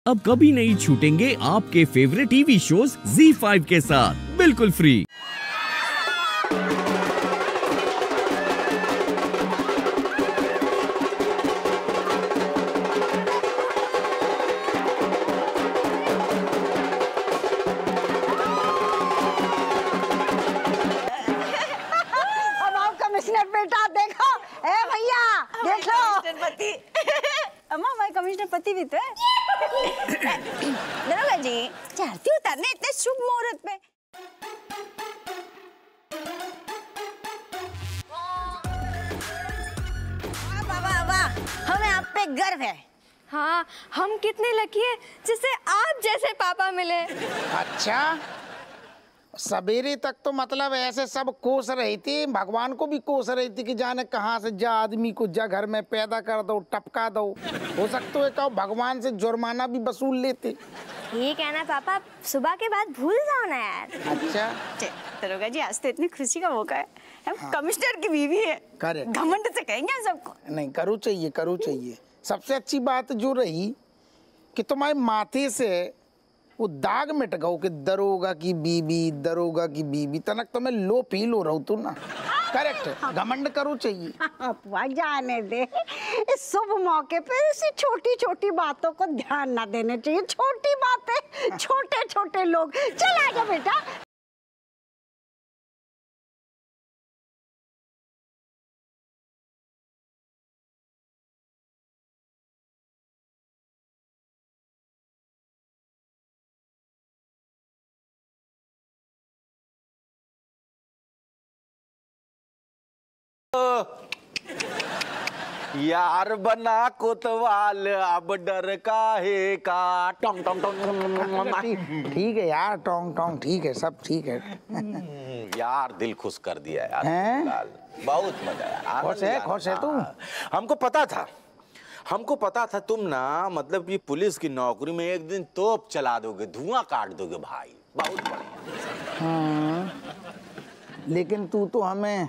अब कभी नहीं छूटेंगे आपके फेवरेट टीवी शोज ZEE5 के साथ बिल्कुल फ्री। कमिश्नर बेटा देखो, ए भैया देखो पति। अम्मा हमारे कमिश्नर पति भी तो है। दरोगा जी चाहती उतारने इतने शुभ मुहूर्त पे। वाह वाह, हमें आप पे गर्व है। हाँ, हम कितने लकी हैं जिसे आप जैसे पापा मिले। अच्छा, सवेरे तक तो मतलब ऐसे सब कोस रही थी, भगवान को भी कोस रही थी कि जाने कहाँ से जा आदमी को जा घर में पैदा कर दो, टपका दो। हो सकता है कहो भगवान से जुर्माना भी वसूल लेते। ठीक है ना पापा, सुबह के बाद भूल जाओ ना यार। अच्छा दरोगा जी आज तो इतनी खुशी का मौका है, हम कमिश्नर की बीवी है, घमंड से कहेंगे हम सबको। नहीं करो चाहिए, करो चाहिए। सबसे अच्छी बात जो रही कि तुम्हारे माथे से वो दाग मिट गओ कि दरोगा की बीबी तनक तो मैं लो फील हो रहा हूँ तू ना। करेक्ट, घमंड करो चाहिए। जाने दे, इस शुभ मौके पे ऐसी छोटी छोटी बातों को ध्यान ना देने चाहिए। छोटी बातें, छोटे छोटे लोग। चल आजा बेटा। यार बना कोतवाल अब डर काहे का। टोंग टोंग टोंग। ठीक है यार, टोंग टोंग ठीक है, सब ठीक है। यार दिल खुश कर दिया यार, बहुत मजा आया। खुश है तू। हमको पता था तुम ना मतलब ये पुलिस की नौकरी में एक दिन तोप चला दोगे, धुआं काट दोगे भाई, बहुत बढ़िया। हाँ, लेकिन तू तो हमें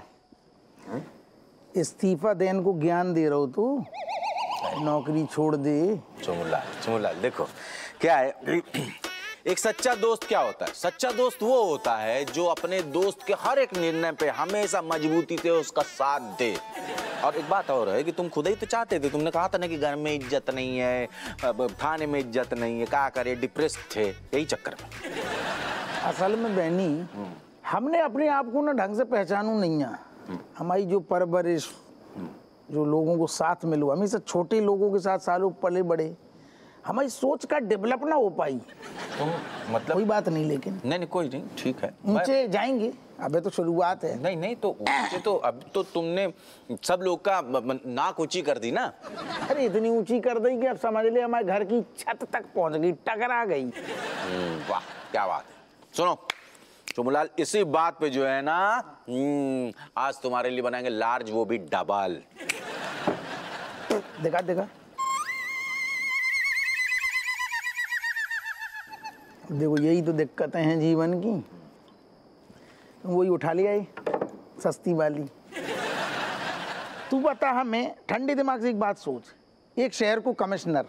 इस्तीफा देने को ज्ञान दे रहा हो, तू नौकरी छोड़ दे। चुमुलाल देखो क्या है, एक सच्चा दोस्त क्या होता है? सच्चा दोस्त वो होता है जो अपने दोस्त के हर एक निर्णय पे हमेशा मजबूती से उसका साथ दे। और एक बात और है कि तुम खुद ही तो चाहते थे, तुमने कहा था ना कि घर में इज्जत नहीं है, थाने में इज्जत नहीं है, क्या करे, डिप्रेस्ड थे, यही चक्कर में। असल में बहनी, हमने अपने आप को ना ढंग से पहचानू नहीं है। हमारी जो परवरिश, जो लोगों को साथ मिलो, हमेशा छोटे लोगों के साथ सालों पले बड़े, हमारी सोच का डेवलप ना हो पाई। तो मतलब कोई बात नहीं, लेकिन नहीं कोई नहीं, ठीक है, ऊंचे जाएंगे, अबे तो शुरुआत है। नहीं तो ऊंचे तो अब तो तुमने सब लोग का नाक ऊंची कर दी ना। अरे इतनी ऊंची कर दी कि अब समझ ले हमारे घर की छत तक पहुंच गई, टकरा गई। वाह क्या बात है। सुनो चुमुलाल, इसी बात पे जो है ना आज तुम्हारे लिए बनाएंगे लार्ज, वो भी डबल। देखा देखो यही तो दिक्कतें हैं जीवन की। वही उठा लिया है सस्ती वाली। तू बता हमें ठंडे दिमाग से एक बात सोच, एक शहर को कमिश्नर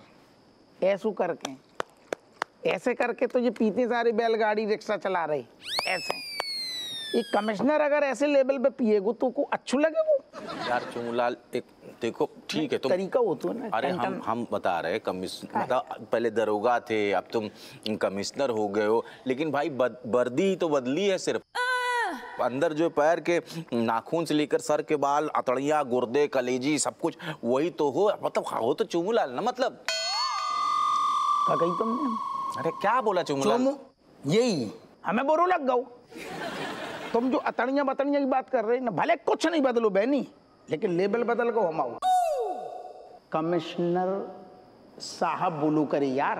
ऐसे करके तो ये पीते सारे बैलगाड़ी रिक्शा चला रहे ऐसे। एक कमिश्नर अगर ऐसे लेवल पे पिएगो तो को अच्छू लगे वो? यार चुमुलाल एक देखो, ठीक है, तुम तरीका हो तो ना। अरे हम बता रहे कमिश्नर, मतलब पहले दरोगा थे, अब तुम कमिश्नर हो गए हो, लेकिन भाई वर्दी ही तो बदली है, सिर्फ अंदर जो पैर के नाखून से लेकर सर के बाल, अतड़िया, गुर्दे, कलेजी, सब कुछ वही तो हो, मतलब हो तो चुमुलाल ना। मतलब क्या कही तुमने? अरे क्या बोला चुमुलाल? यही हमें बोरो लग गओ। तुम जो अतड़िया बतड़िया की बात कर रहे ना, भले कुछ नहीं बदलो बहनी, लेकिन लेबल बदल को हम कमिश्नर साहब बोलो करे यार।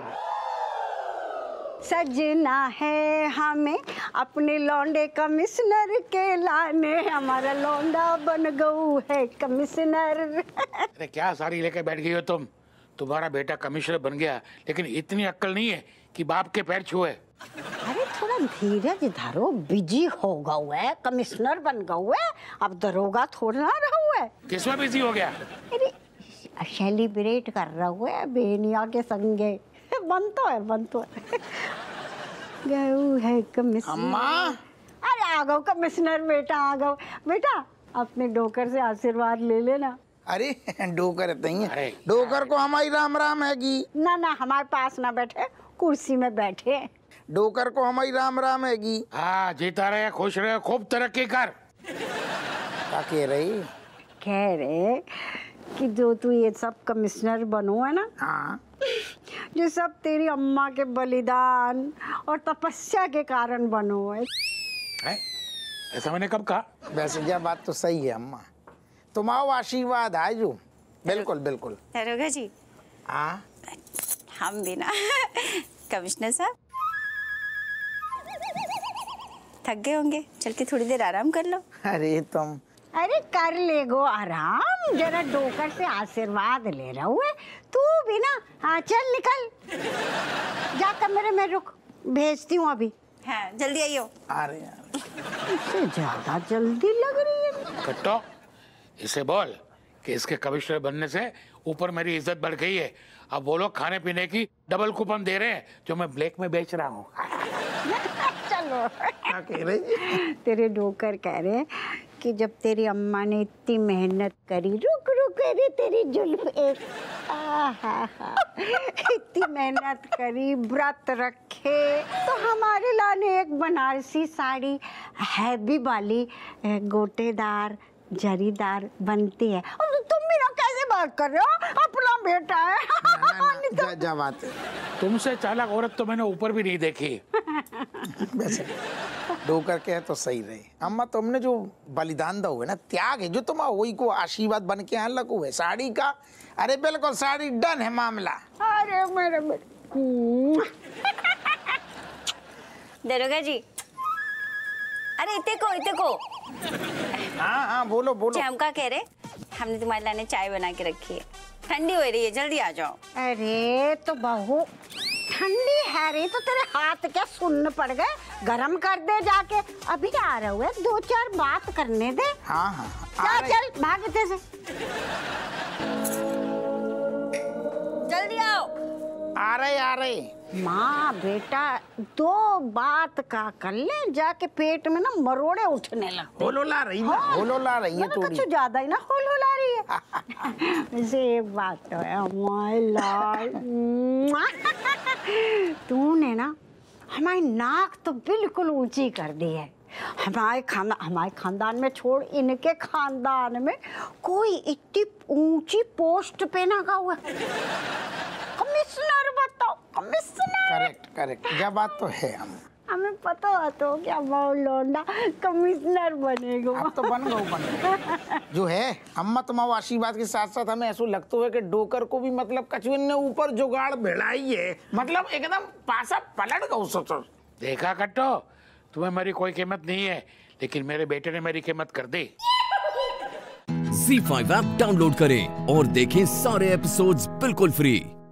सजना है हमें अपने लौंडे कमिश्नर के लाने, हमारा लौंडा बन गऊ है कमिश्नर। अरे क्या साड़ी लेके बैठ गई हो तुम? तुम्हारा बेटा कमिश्नर बन गया, लेकिन इतनी अक्ल नहीं है कि बाप के पैर छुए। अरे थोड़ा धीरज धरो, बिजी हो गया है, कमिश्नर बन गया है, अब दरोगा थोड़ा ना रहा है। किसमें बिजी हो गया? अरे सेलिब्रेट कर रहा है बेनिया के संगे, बन तो है गऊ है कमिश्नर। अम्मा अरे आ गओ कमिश्नर बेटा, आ गओ बेटा, अपने डोकर से आशीर्वाद ले लेना। अरे डोकर नहीं अरे है, डोकर को हमारी राम राम हैगी। ना ना हमारे पास ना बैठे, कुर्सी में बैठे। डोकर को हमारी राम राम हैगी। हाँ, जीता रहे, खुश रहे, खूब तरक्की कर। क्या कह रही? कह रहे कि जो तू ये सब कमिश्नर बनो है ना, हाँ ये सब तेरी अम्मा के बलिदान और तपस्या के कारण बनो है। हैं? ऐसा मैंने कब कहा? वैसे यह बात तो सही है अम्मा, तुम्हारा आशीर्वाद है जो। बिल्कुल बिल्कुल। दरोगा जी, हाँ हम भी ना कमिश्नर साहब थक गए होंगे, चल के थोड़ी देर आराम कर लो। अरे तुम अरे कर ले गो आराम, जरा डोकर से आशीर्वाद ले रहा हूँ तू भी ना। हाँ चल निकल, जा कमरे में रुक, भेजती हूँ अभी। हाँ जल्दी आइयो। अरे यार इससे ज्यादा जल्दी लग रही है। कट्टो, इसे बोल कि इसके कमिश्नर बनने से ऊपर मेरी इज्जत बढ़ गई है। अब वो लोग खाने पीने की डबल कूपन दे रहे हैं जो मैं ब्लैक में बेच रहा हूँ। चलो क्या कह रही? तेरे डोकर कह रहे हैं कि जब तेरी अम्मा ने इतनी मेहनत करी, रुक रुक अरे तेरी जुल्फ एक, इतनी मेहनत करी, व्रत रखे, तो हमारे लाने एक बनारसी साड़ी हैवी वाली गोटेदार जरीदार बनती है। और तुम भी ना कैसे बात कर रहे हो, अपना बेटा है। जा बात है। तुमसे चालाक औरत तो मैंने ऊपर भी नहीं देखी। वैसे डोकर के है तो सही रहे अम्मा, तुमने जो बलिदान दा हुआ ना, त्याग है जो तुम्हारा, वही को आशीर्वाद बन के यहाँ लगू है साड़ी का। अरे बिल्कुल साड़ी डन है मामला। अरे मेरे दरोगा जी, अरे इते को हाँ हाँ बोलो बोलो। हम क्या कह रहे, हमने तुम्हारे लाने चाय बना के रखी है, ठंडी हो रही है, जल्दी आ जाओ। अरे तो बहू ठंडी है रे, तो तेरे हाथ क्या सुन्न पड़ गए, गरम कर दे जाके। अभी आ रहे हुए, दो चार बात करने दे। हाँ हाँ चल चल भागते से। जल्दी आओ। आ रहे। माँ बेटा दो बात का कर ले, जाके पेट में ना मरोड़े उठने लगते। होलोला रही है, हाँ, होलोला रही है कुछ थोड़ी। ज्यादा ही ना होलोला रही है। वैसे एक बात तो है माय लाल, तूने ना हमारी नाक तो बिल्कुल ऊंची कर दी है। हमारे खानदान में छोड़, इनके खानदान में कोई इतनी ऊंची पोस्ट पे ना का हुआ। कमिश्नर बताओ, कमिश्नर। करेक्ट यह बात तो है अम्मा। हमें पता है तो क्या बाउल लौंडा कमिश्नर बनेगा। अब तो बन गए जो है अम्मा, तुम्हारे आशीर्वाद के साथ साथ हमें ऐसा लगता है कि डोकर को भी मतलब कछुए ने ऊपर जुगाड़ भिड़ाई है, मतलब एकदम पासा पलट गया सोचो। देखा कट्टो, तुम्हें मेरी कोई कीमत नहीं है, लेकिन मेरे बेटे ने मेरी कीमत कर दी। Z5 ऐप डाउनलोड करें और देखें सारे एपिसोड्स बिल्कुल फ्री।